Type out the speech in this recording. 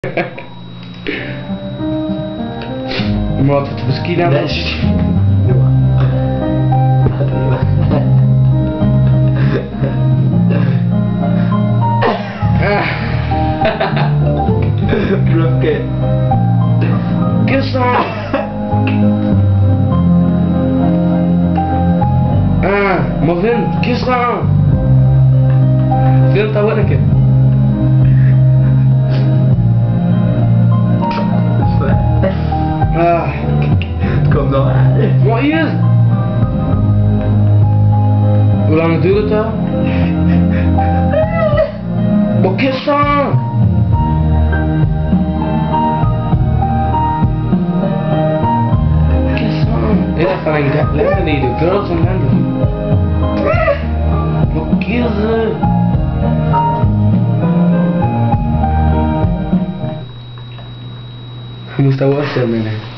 مرات تبسكينا ماشي. Perché? Che sa? ما فهمت كيف صار؟ فهمت ولا كيف؟ Kom dan. Wat is? Hoe lang duurt het al? Wat is dat? Ja, van een landen die de girls en landen. Wat is het? Je moest dat wel stellen, nee.